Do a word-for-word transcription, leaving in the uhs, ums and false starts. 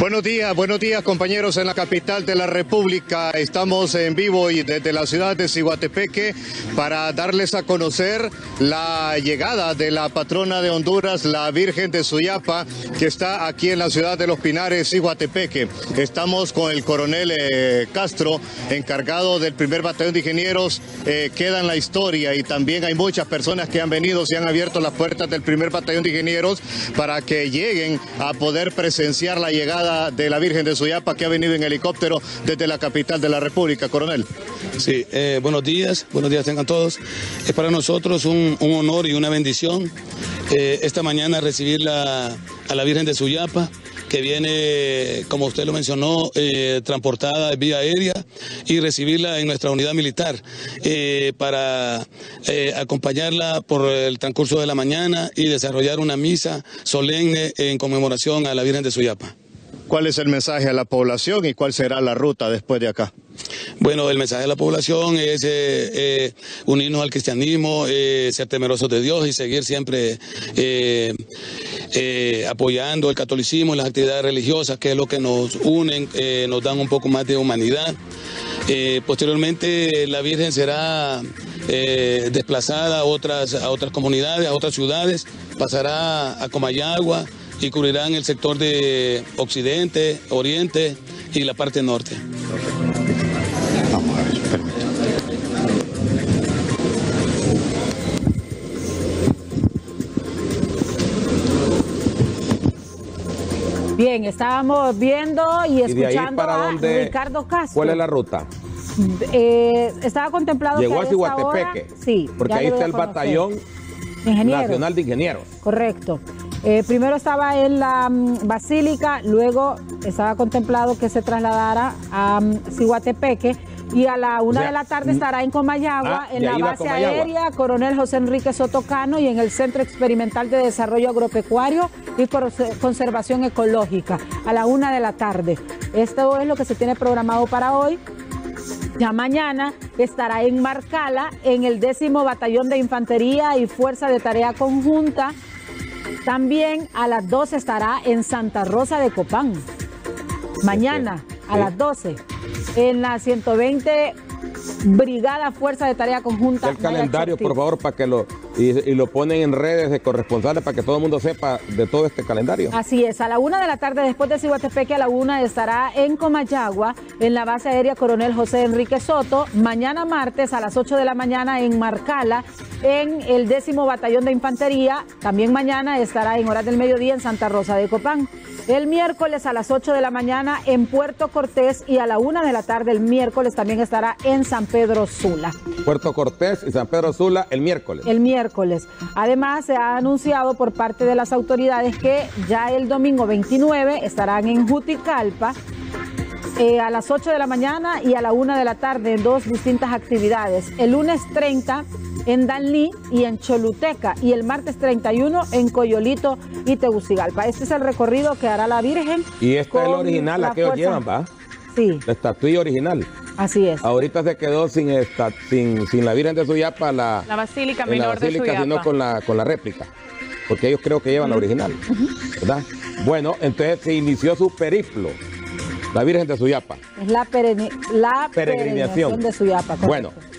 Buenos días, buenos días compañeros en la capital de la República. Estamos en vivo y desde la ciudad de Ciguatepeque para darles a conocer la llegada de la patrona de Honduras, la Virgen de Suyapa, que está aquí en la ciudad de Los Pinares, Ciguatepeque. Estamos con el coronel eh, Castro, encargado del primer batallón de ingenieros. Eh, queda en la historia y también hay muchas personas que han venido y han abierto las puertas del primer batallón de ingenieros para que lleguen a poder presenciar la llegada de la Virgen de Suyapa, que ha venido en helicóptero desde la capital de la República, coronel. Sí, eh, buenos días, buenos días tengan todos. Es para nosotros un, un honor y una bendición eh, esta mañana recibir la, a la Virgen de Suyapa, que viene, como usted lo mencionó, eh, transportada vía aérea, y recibirla en nuestra unidad militar eh, para eh, acompañarla por el transcurso de la mañana y desarrollar una misa solemne en conmemoración a la Virgen de Suyapa. ¿Cuál es el mensaje a la población y cuál será la ruta después de acá? Bueno, el mensaje a la población es eh, eh, unirnos al cristianismo, eh, ser temerosos de Dios y seguir siempre eh, eh, apoyando el catolicismo y las actividades religiosas, que es lo que nos unen, eh, nos dan un poco más de humanidad. Eh, posteriormente la Virgen será eh, desplazada a otras, a otras comunidades, a otras ciudades, pasará a Comayagua y cubrirán el sector de Occidente, Oriente y la parte norte. Vamos a ver, permítame. Bien, estábamos viendo y escuchando ¿Y para a dónde, Ricardo Castro. ¿Cuál es la ruta? Eh, estaba contemplado Llegó que a Ciguatepeque. Sí, porque ahí está el batallón Ingenieros. nacional de ingenieros. Correcto. Eh, primero estaba en la um, Basílica, luego estaba contemplado que se trasladara a um, Ciguatepeque y a la una o sea, de la tarde estará en Comayagua, ah, en la base aérea Coronel José Enrique Soto Cano y en el Centro Experimental de Desarrollo Agropecuario y Conservación Ecológica a la una de la tarde. Esto es lo que se tiene programado para hoy. Ya mañana estará en Marcala, en el décimo Batallón de Infantería y Fuerza de Tarea Conjunta. También a las doce estará en Santa Rosa de Copán. Mañana a sí. las doce en la ciento veinte Brigada Fuerza de Tarea Conjunta. El calendario, por favor, para que lo y, y lo ponen en redes de corresponsales para que todo el mundo sepa de todo este calendario. Así es, a la una de la tarde después de Ciguatepeque, a la una estará en Comayagua, en la base aérea Coronel José Enrique Soto. Mañana martes a las ocho de la mañana en Marcala, en el décimo Batallón de Infantería. También mañana estará en horas del mediodía en Santa Rosa de Copán. El miércoles a las ocho de la mañana en Puerto Cortés y a la una de la tarde el miércoles también estará en San Pedro Sula. Puerto Cortés y San Pedro Sula el miércoles. El miércoles. Además se ha anunciado por parte de las autoridades que ya el domingo veintinueve estarán en Juticalpa eh, a las ocho de la mañana y a la una de la tarde en dos distintas actividades. El lunes treinta en Danlí y en Choluteca y el martes treinta y uno en Coyolito y Tegucigalpa. Este es el recorrido que hará la Virgen. Y esta es el original, la que ellos llevan, ¿va? Sí. La estatuilla original. Así es. Ahorita se quedó sin esta, sin, sin la Virgen de Suyapa, la, la Basílica en Menor la basílica, de Suyapa. Sino con la, con la réplica. Porque ellos creo que llevan uh-huh. la original, ¿verdad? Bueno, entonces se inició su periplo, la Virgen de Suyapa. Es la, pereni la peregrinación. peregrinación de Suyapa. Correcto. Bueno.